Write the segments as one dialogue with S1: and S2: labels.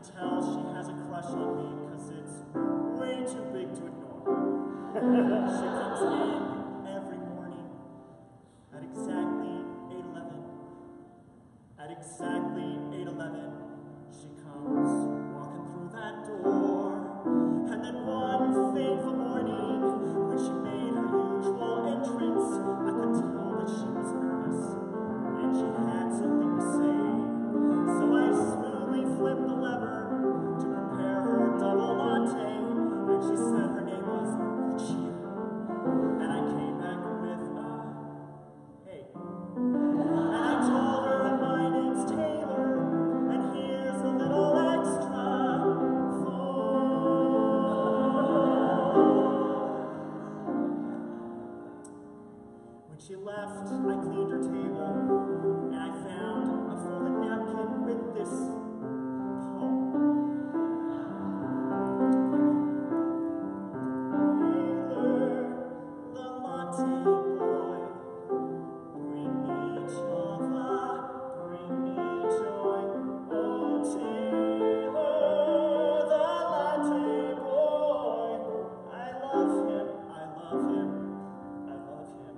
S1: can tell she has a crush on me because it's way too big to ignore. She comes in every morning at exactly 8:11. At exactly 8:11, she comes walking through that door. And then one fateful morning, when she made her usual entrance, I could tell that she was nervous, and she had something to say. So I smoothly flipped the lever to prepare her double latte, and she said her name was Lucia. And I came back with, hey. And I told her that my name's Taylor, and here's a little extra When she left, I cleaned her table, and I found a folded napkin with this poem. Taylor, the latte boy, bring me java, bring me joy. Oh, Taylor, the latte boy, I love him, I love him, I love him.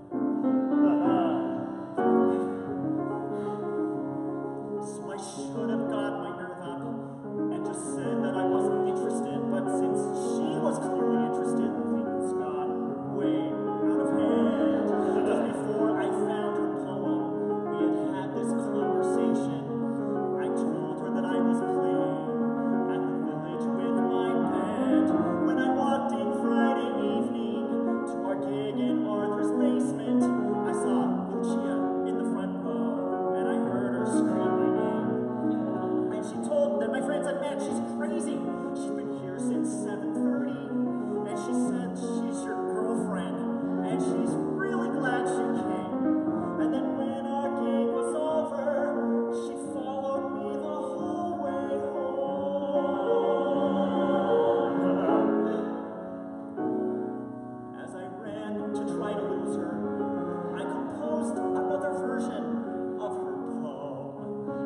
S1: So I should have got my nerve up and just said that I wasn't interested, but since she was clearly interested, things got way out of hand. Just before I found her poem, we had this conversation. I told her that I was playing at the village with my band. When I walked in Friday evening to our gig in Arthur's basement, I saw Lucia in the front row, and I heard her scream my name. And she told that my friends had met. She's crazy. She's been here since 7:30, and she said she's your girlfriend, and she's really glad she came. And then when our gig was over, she followed me the whole way home. As I ran to try to lose her, I composed another version of her poem.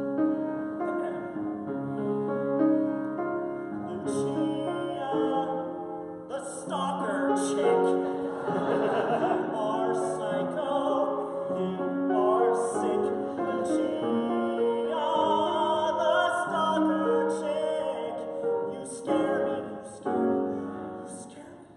S1: Lucia, the stalker chick, you are psycho, you are sick. Lucia, the stalker chick, you scare me, you scare me, you scare me.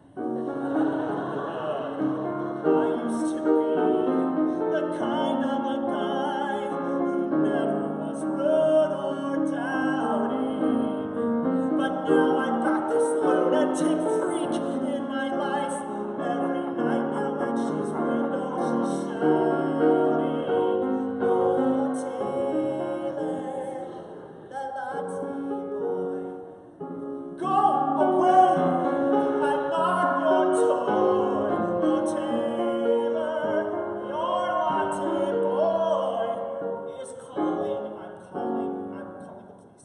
S1: I used to be the kind of a guy who never was rude or doubting. But now I've got this lunatic freak in my life. Every night now when she's window, she's shouting, oh, Taylor, the latte boy. Go away! I'm not your toy. Oh, Taylor, your latte boy is calling. I'm calling the police.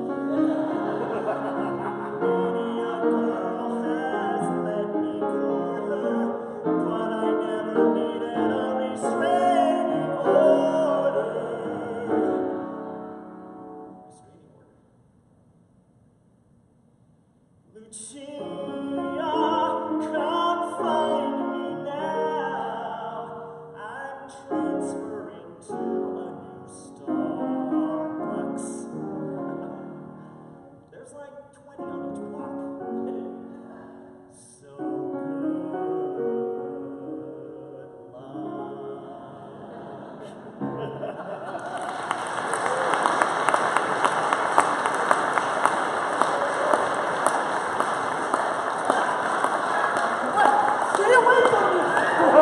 S1: Many a girl has let me court her, but I never needed a restraining order. Lucia, come find me now. I'm transferring to a new Starbucks. There's like 20 on each